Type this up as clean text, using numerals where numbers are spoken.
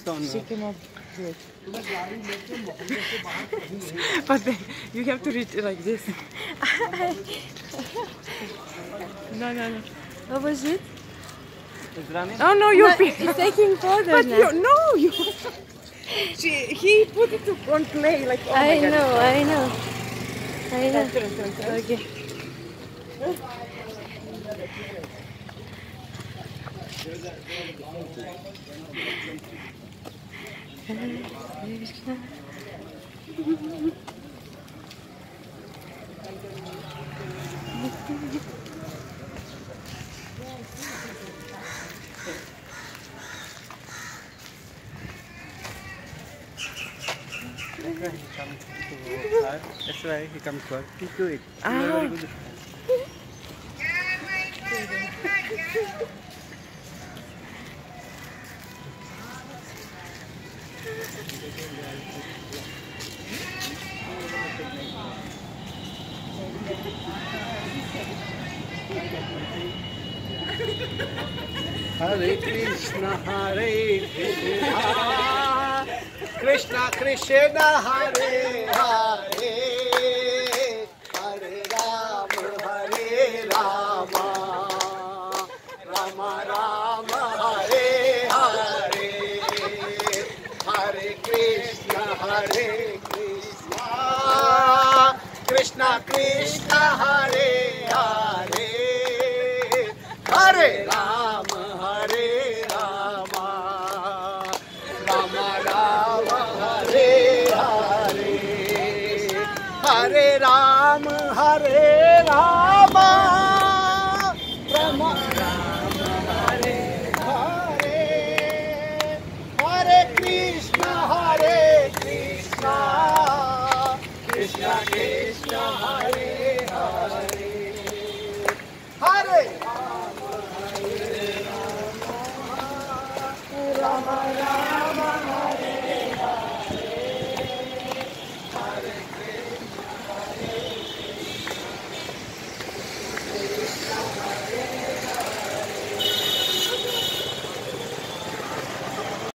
She cannot do it. But then you have to read it like this. No. What was it? Oh no, you're. It's taking photos But now. you. He put it on play like. Oh I my God. know. Turn. Okay. That's why he comes to us. Please do it. Ah. Very good. Hare Krishna, Hare Krishna, Krishna Krishna, Hare Hare, Hare Rama, Rama Rama, Hare Hare, Hare Krishna, Krishna Krishna, Hare Hare, Hare Rama, Rama Rama, Hare Hare, Hare Rama, Rama Rama, Hare Hare, Hare Krishna, Krishna Krishna, Hare Hare, Hare Rama, Rama